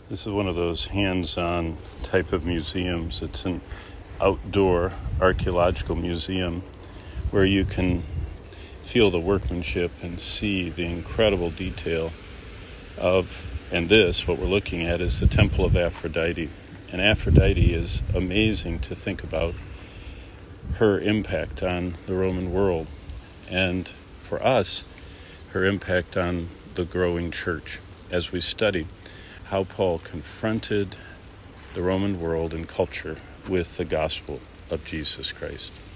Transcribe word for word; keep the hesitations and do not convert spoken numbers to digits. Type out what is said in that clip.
This is one of those hands-on type of museums. It's an outdoor archaeological museum where you can feel the workmanship and see the incredible detail of, and this, what we're looking at, is the Temple of Aphrodite. And Aphrodite is amazing to think about her impact on the Roman world, and for us, her impact on the growing church as we study how Paul confronted the Roman world and culture with the gospel of Jesus Christ.